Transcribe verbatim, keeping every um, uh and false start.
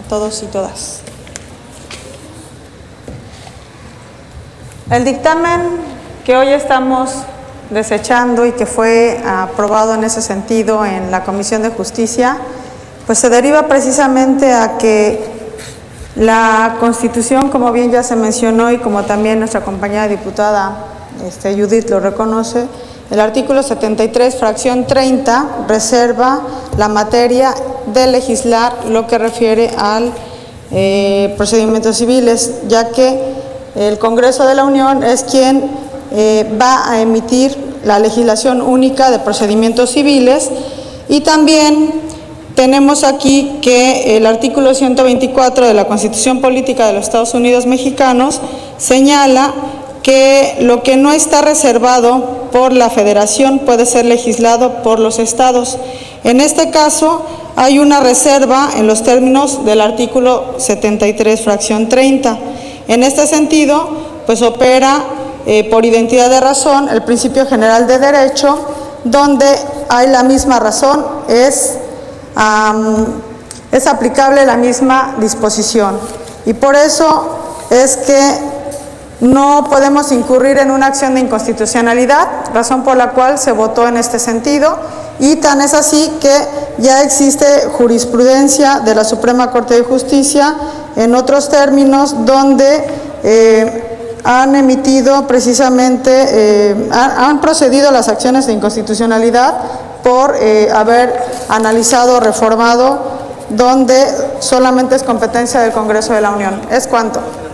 todos y todas. El dictamen que hoy estamos desechando y que fue aprobado en ese sentido en la Comisión de Justicia, pues se deriva precisamente a que la Constitución, como bien ya se mencionó y como también nuestra compañera diputada este, Judith lo reconoce, el artículo setenta y tres, fracción treinta, reserva la materia de legislar lo que refiere al eh, procedimientos civiles, ya que el Congreso de la Unión es quien eh, va a emitir la legislación única de procedimientos civiles, y también tenemos aquí que el artículo ciento veinticuatro de la Constitución Política de los Estados Unidos Mexicanos señala que lo que no está reservado por la Federación puede ser legislado por los estados. En este caso, hay una reserva en los términos del artículo setenta y tres, fracción treinta. En este sentido, pues opera eh, por identidad de razón el principio general de derecho, donde hay la misma razón, es, um, es aplicable la misma disposición. Y por eso es que no podemos incurrir en una acción de inconstitucionalidad, razón por la cual se votó en este sentido, y tan es así que ya existe jurisprudencia de la Suprema Corte de Justicia en otros términos donde eh, han emitido precisamente, eh, han, han procedido a las acciones de inconstitucionalidad por eh, haber analizado, reformado, donde solamente es competencia del Congreso de la Unión. ¿Es cuánto?